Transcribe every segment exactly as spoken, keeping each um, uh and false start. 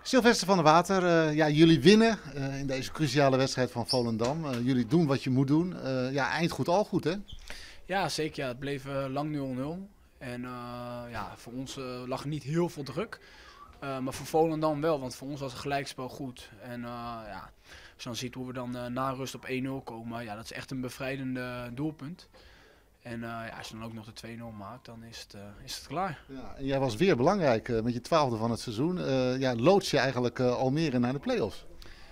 Sylvester van der Water, uh, ja, jullie winnen uh, in deze cruciale wedstrijd van Volendam. Uh, jullie doen wat je moet doen. Uh, ja, eind goed al goed, hè? Ja, zeker. Ja. Het bleef uh, lang nul nul. En uh, ja, voor ons uh, lag niet heel veel druk. Uh, maar voor Volendam wel, want voor ons was het gelijkspel goed. En uh, ja, als je dan ziet hoe we dan uh, na rust op één nul komen, ja, dat is echt een bevrijdende doelpunt. En uh, ja, als je dan ook nog de twee nul maakt, dan is het, uh, is het klaar. Ja, en jij was weer belangrijk uh, met je twaalfde van het seizoen. Uh, ja, loods je eigenlijk uh, Almere naar de play-offs?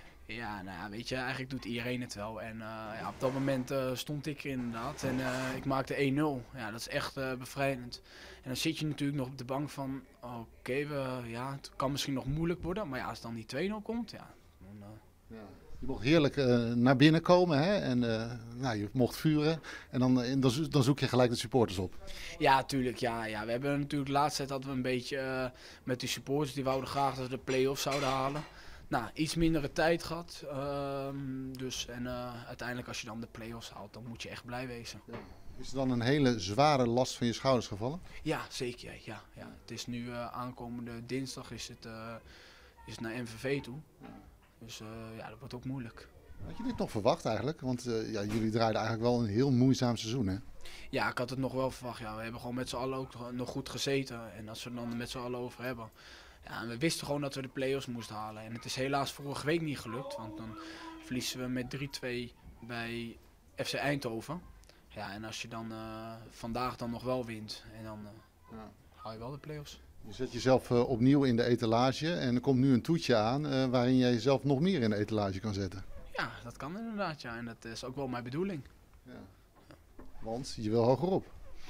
Ja, nou ja, weet je, eigenlijk doet iedereen het wel. En uh, ja, op dat moment uh, stond ik er inderdaad en uh, ik maakte één nul. Ja, dat is echt uh, bevrijdend. En dan zit je natuurlijk nog op de bank van, oké, okay, ja, het kan misschien nog moeilijk worden. Maar ja, als dan die twee nul komt, ja, dan... Uh... Ja. Je mocht heerlijk uh, naar binnen komen, hè? En uh, nou, je mocht vuren en dan, uh, dan zoek je gelijk de supporters op. Ja, tuurlijk. Ja, ja. We hebben natuurlijk de laatste tijd hadden we een beetje uh, met die supporters, die wouden graag dat we de play-offs zouden halen. Nou, iets mindere tijd gehad. Uh, dus, en uh, uiteindelijk als je dan de play-offs haalt, dan moet je echt blij wezen. Ja. Is er dan een hele zware last van je schouders gevallen? Ja, zeker. Ja, ja. Het is nu uh, aankomende dinsdag is het, uh, is het naar M V V toe. Ja. Dus uh, ja, dat wordt ook moeilijk. Had je dit nog verwacht eigenlijk? Want uh, ja, jullie draaiden eigenlijk wel een heel moeizaam seizoen, hè? Ja, ik had het nog wel verwacht. Ja. We hebben gewoon met z'n allen ook nog goed gezeten. En als we het dan met z'n allen over hebben. Ja, en we wisten gewoon dat we de play-offs moesten halen. En het is helaas vorige week niet gelukt. Want dan verliezen we met drie twee bij F C Eindhoven. Ja, en als je dan uh, vandaag dan nog wel wint, en dan uh, ja. haal je wel de play-offs. Je zet jezelf uh, opnieuw in de etalage en er komt nu een toetje aan uh, waarin jij jezelf nog meer in de etalage kan zetten. Ja, dat kan inderdaad, ja. En dat is ook wel mijn bedoeling. Ja. Ja. Want je wil hogerop.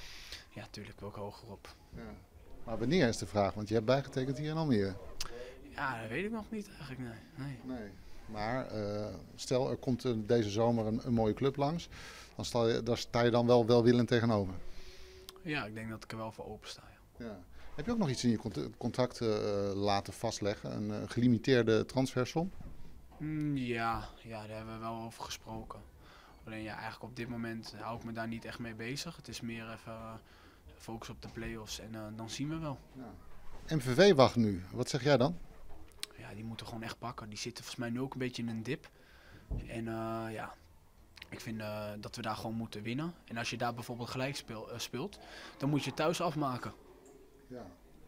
Ja, tuurlijk wil ik hogerop. Ja. Maar wanneer is de vraag? Want je hebt bijgetekend hier in Almere. Ja, dat weet ik nog niet eigenlijk, nee. nee. nee. Maar uh, stel er komt uh, deze zomer een, een mooie club langs, dan sta je, daar sta je dan wel welwillend tegenover. Ja, ik denk dat ik er wel voor open sta. Ja. Ja. Heb je ook nog iets in je contract uh, laten vastleggen, een uh, gelimiteerde transfersom? Mm, ja, ja, daar hebben we wel over gesproken. Alleen ja, eigenlijk op dit moment hou ik me daar niet echt mee bezig. Het is meer even uh, focus op de play-offs en uh, dan zien we wel. Ja. M V V wacht nu, wat zeg jij dan? Ja, die moeten gewoon echt pakken. Die zitten volgens mij nu ook een beetje in een dip. En uh, ja, ik vind uh, dat we daar gewoon moeten winnen. En als je daar bijvoorbeeld gelijk speel, uh, speelt, dan moet je thuis afmaken. Ja.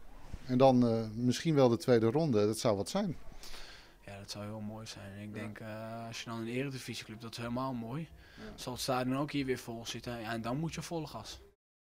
En dan uh, misschien wel de tweede ronde, dat zou wat zijn. Ja, dat zou heel mooi zijn. En ik ja. denk, uh, als je dan een eredivisieclub, dat is helemaal mooi. Ja. Zal het stadion ook hier weer vol zitten. Ja, en dan moet je vol gas.